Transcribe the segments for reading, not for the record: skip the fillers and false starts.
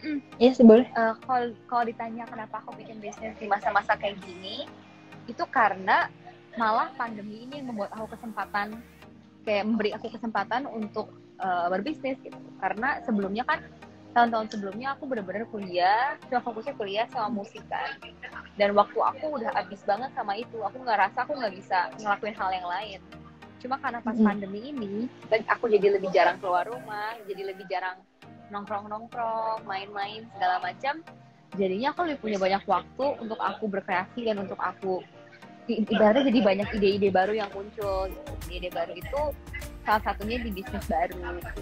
Iya sih boleh. Kalau ditanya kenapa aku bikin bisnis di masa-masa kayak gini, itu karena malah pandemi ini yang membuat aku memberi aku kesempatan untuk berbisnis gitu. Karena sebelumnya kan tahun-tahun sebelumnya aku benar-benar cuma fokusnya kuliah sama musik kan. Dan waktu aku udah habis banget sama itu, aku ngerasa aku nggak bisa ngelakuin hal yang lain. Cuma karena pas pandemi ini, aku jadi lebih jarang keluar rumah, jadi lebih jarang nongkrong-nongkrong, main-main segala macam. Jadinya aku lebih punya banyak waktu untuk aku berkreasi dan untuk aku ibaratnya jadi banyak ide-ide baru yang muncul. Ide-ide baru itu salah satunya di bisnis baru.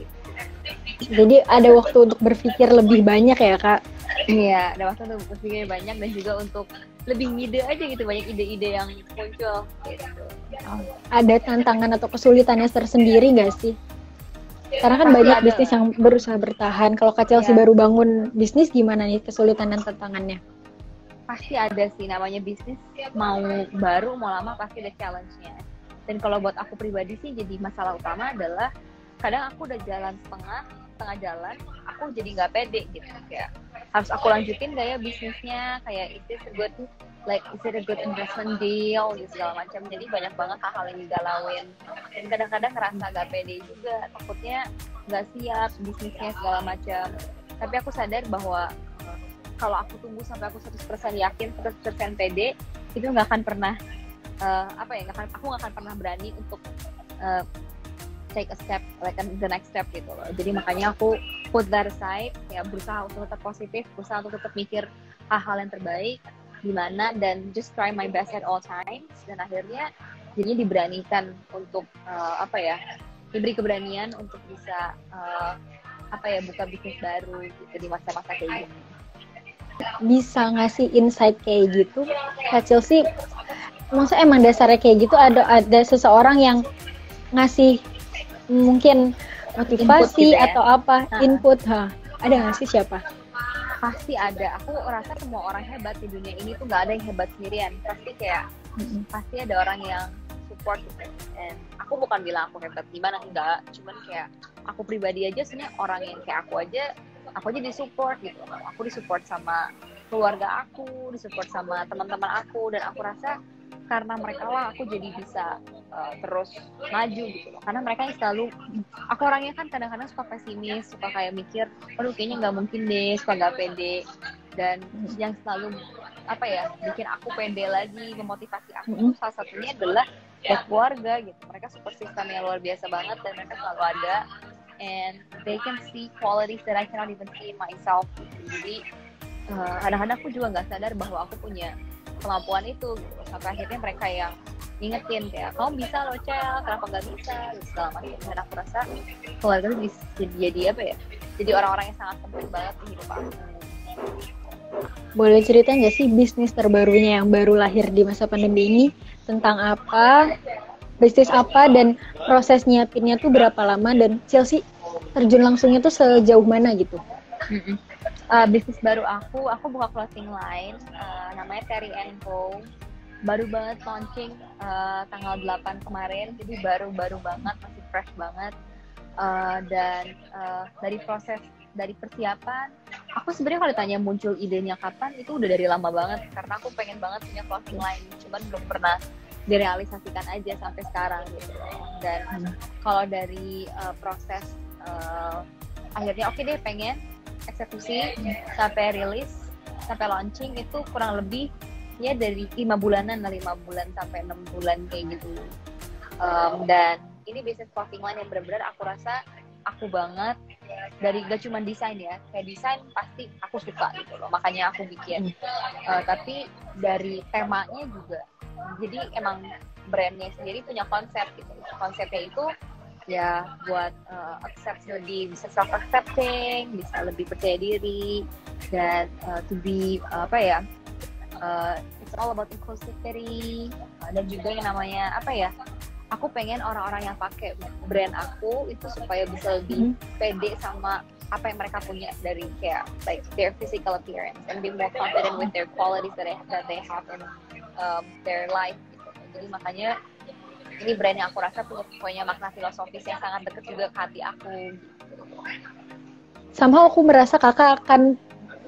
Jadi ada waktu untuk berpikir lebih banyak ya Kak? Iya, ada waktu untuk berpikir banyak dan juga untuk lebih ngide aja gitu, banyak ide-ide yang muncul. Gitu. Ada tantangan atau kesulitannya tersendiri nggak sih? Karena kan banyak bisnis yang berusaha bertahan. Kalau Kak Chelsea baru bangun bisnis, gimana nih kesulitan dan tantangannya? Pasti ada sih, namanya bisnis, mau baru mau lama pasti ada challenge-nya. Dan kalau buat aku pribadi sih jadi masalah utama adalah kadang aku udah jalan setengah jalan, aku jadi nggak pede gitu, kayak harus aku lanjutin gak ya bisnisnya, kayak is it a good investment deal gitu, segala macam. Jadi banyak banget hal-hal yang digalauin dan kadang-kadang ngerasa nggak pede juga, takutnya nggak siap bisnisnya segala macam. Tapi aku sadar bahwa kalau aku tunggu sampai aku 100% yakin, 100% pede, itu nggak akan pernah aku nggak akan pernah berani untuk take a step, like the next step gitu loh. Jadi makanya aku put that aside, ya berusaha untuk tetap positif, berusaha untuk tetap mikir hal-hal yang terbaik gimana, dan just try my best at all times. Dan akhirnya jadinya diberanikan untuk diberi keberanian untuk bisa buka bisnis baru gitu di masa-masa kayak gini. Bisa ngasih insight kayak gitu, Kak Chelsea? Maksudnya emang dasarnya kayak gitu, ada seseorang yang ngasih mungkin motivasi gitu ya? Atau apa input ada nggak sih? Siapa? Pasti ada. Aku rasa semua orang hebat di dunia ini tuh nggak ada yang hebat sendirian, pasti kayak pasti ada orang yang support gitu. And aku bukan bilang aku hebat gimana, enggak, cuman kayak aku pribadi aja sebenarnya orang yang kayak aku aja disupport gitu. Aku disupport sama keluarga aku, disupport sama teman-teman aku, dan aku rasa karena mereka lah aku jadi bisa terus maju gitu loh. Karena mereka yang selalu, aku orangnya kan kadang-kadang suka pesimis, suka kayak mikir, aduh kayaknya nggak mungkin deh, suka nggak pede. Dan yang selalu bikin aku pede lagi, memotivasi aku, salah satunya adalah keluarga gitu. Mereka support system yang luar biasa banget, dan mereka selalu ada, and they can see qualities that I cannot even see in myself. Jadi kadang-kadang aku juga nggak sadar bahwa aku punya kemampuan itu gitu. Sampai akhirnya mereka yang ngingetin kayak, kamu bisa loh Cel, kenapa nggak bisa gitu, segala macam. Dan aku rasa keluarga itu jadi orang-orang yang sangat penting banget di hidup aku. Boleh cerita nggak sih bisnis terbarunya yang baru lahir di masa pandemi ini tentang apa, bisnis apa, dan proses nyiapinnya tuh berapa lama, dan Chelsea terjun langsungnya tuh sejauh mana gitu? Bisnis baru aku buka clothing line, namanya Terry & Co. Baru banget launching tanggal 8 kemarin, jadi baru banget, masih fresh banget. Dan dari persiapan, aku sebenarnya kalau ditanya muncul idenya kapan, itu udah dari lama banget, karena aku pengen banget punya clothing line, cuman belum pernah direalisasikan aja sampai sekarang gitu loh. Dan kalau dari proses akhirnya oke deh, pengen eksekusi sampai rilis sampai launching itu kurang lebih ya dari 5 bulan sampai 6 bulan kayak gitu. Dan ini bisnis clothing line yang benar-benar aku rasa aku banget, dari gak cuma desain ya, kayak desain pasti aku suka gitu loh, makanya aku bikin. Tapi dari temanya juga, jadi emang brandnya sendiri punya konsep gitu. Konsepnya itu ya buat lebih bisa self-accepting, bisa lebih percaya diri, dan to be it's all about inclusivity, dan juga yang namanya aku pengen orang-orang yang pakai brand aku itu supaya bisa lebih pede sama apa yang mereka punya dari kayak like their physical appearance, and be more confident with their qualities that they have in their life gitu. Jadi makanya ini brand yang aku rasa punya makna filosofis yang sangat dekat juga ke hati aku gitu. Somehow aku merasa kakak akan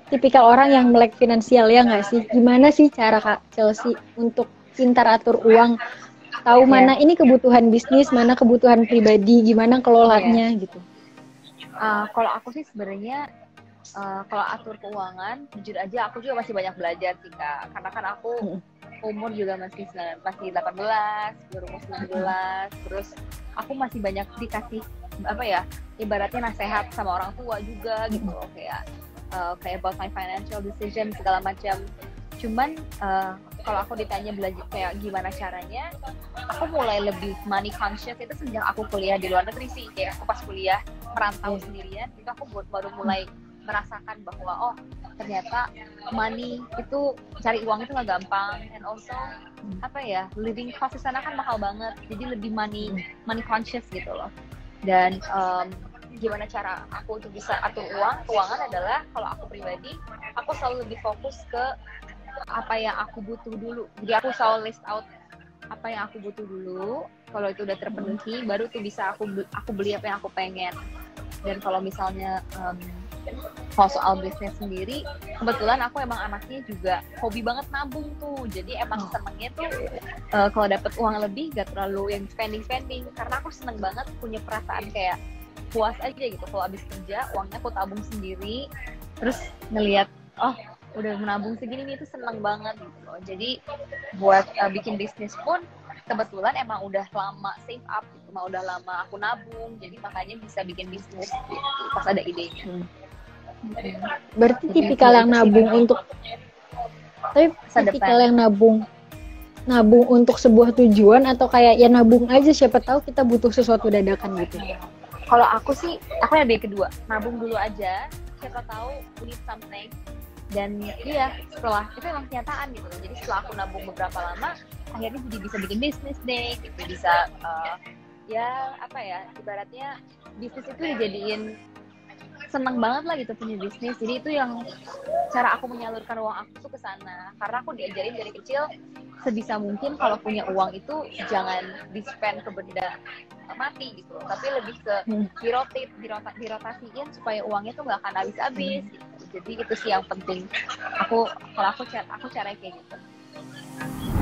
tipikal orang yang melek finansial ya nggak sih? Gimana sih cara Kak Chelsea untuk pintar atur uang? Tahu mana ini kebutuhan bisnis, mana kebutuhan pribadi, gimana kelolanya gitu. Kalau aku sih sebenarnya kalau atur keuangan, jujur aja aku juga masih banyak belajar sih Kak. Karena kan aku umur juga masih 18, baru mau 19, terus aku masih banyak dikasih ibaratnya nasihat sama orang tua juga gitu loh, kayak about my financial decision segala macam. Cuman kalau aku ditanya belajar kayak gimana caranya, aku mulai lebih money conscious itu sejak aku kuliah di luar negeri sih. Kayak aku pas kuliah merantau sendirian, itu aku baru mulai merasakan bahwa ternyata money itu, cari uang itu nggak gampang, and also living cost di sana kan mahal banget, jadi lebih money conscious gitu loh. Dan gimana cara aku untuk bisa atur keuangan adalah, kalau aku pribadi, aku selalu lebih fokus ke apa yang aku butuh dulu. Jadi aku selalu list out apa yang aku butuh dulu. Kalau itu udah terpenuhi, baru tuh bisa aku beli apa yang aku pengen. Dan kalau misalnya kalau soal bisnis sendiri, kebetulan aku emang anaknya juga hobi banget nabung tuh. Jadi emang senengnya tuh kalau dapet uang lebih gak terlalu yang spending, karena aku seneng banget punya perasaan kayak puas aja gitu kalau abis kerja uangnya aku tabung sendiri, terus ngelihat udah menabung segini nih, itu seneng banget gitu loh. Jadi buat bikin bisnis pun kebetulan emang udah lama save up gitu, udah lama aku nabung, jadi makanya bisa bikin bisnis gitu, pas ada idenya. Berarti tipikal yang nabung untuk, tapi tipikal yang nabung untuk sebuah tujuan, atau kayak ya nabung aja siapa tahu kita butuh sesuatu dadakan gitu. Kalau aku sih, aku yang kedua, nabung dulu aja, siapa tahu we need something. Dan setelah itu emang kenyataan gitu. Jadi setelah aku nabung beberapa lama, akhirnya jadi bisa bikin bisnis deh gitu. Bisa ibaratnya bisnis itu dijadiin seneng banget lah gitu punya bisnis. Jadi itu yang cara aku menyalurkan uang aku tuh ke sana. Karena aku diajarin dari kecil, sebisa mungkin kalau punya uang itu jangan di-spend ke benda mati gitu, tapi lebih ke dirotasiin supaya uangnya tuh nggak akan habis-habis gitu. Jadi itu sih yang penting. Kalau aku caranya kayak gitu.